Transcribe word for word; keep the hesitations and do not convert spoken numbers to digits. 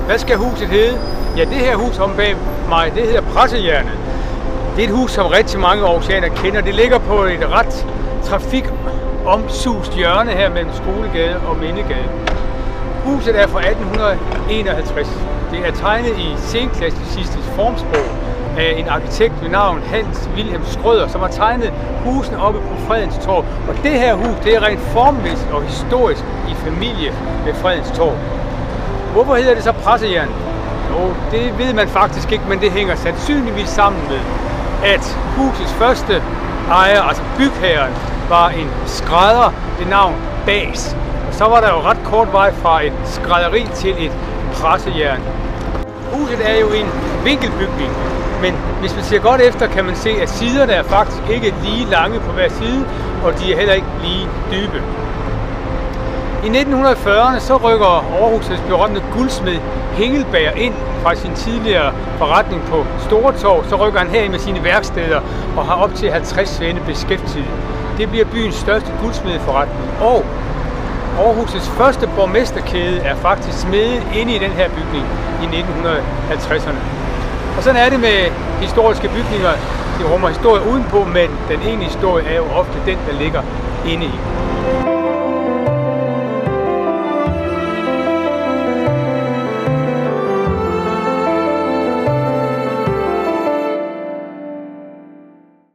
Hvad skal huset hedde? Ja, det her hus om bag mig, det hedder Pressehjernet. Det er et hus, som rigtig mange aarhusianere kender. Det ligger på et ret trafikomsust hjørne her mellem Skolegade og Mindegade. Huset er fra atten enoghalvtreds. Det er tegnet i senklassicistisk formsprog af en arkitekt ved navn Hans Wilhelm Schrøder, som har tegnet husene oppe på Fredens Torv. Og det her hus, det er rent formmæssigt og historisk i familie med Fredens Torv. Hvorfor hedder det så Pressehjernet? Jo, det ved man faktisk ikke, men det hænger sandsynligvis sammen med, at husets første ejer, altså bygherren, var en skrædder ved navn Bas. Og så var der jo ret kort vej fra et skrædderi til et pressejern. Huset er jo en vinkelbygning, men hvis man ser godt efter, kan man se, at siderne er faktisk ikke lige lange på hver side, og de er heller ikke lige dybe. I nitten fyrrerne så rykker Aarhus' berømte guldsmed Hengelberg ind fra sin tidligere forretning på Storetorv. Så rykker han herind med sine værksteder og har op til halvtreds svende beskæftiget. Det bliver byens største guldsmedeforretning. Og Aarhus' første borgmesterkæde er faktisk smedet inde i den her bygning i nitten halvtredserne. Og sådan er det med historiske bygninger. De rummer historie udenpå, men den egentlige historie er jo ofte den, der ligger inde i.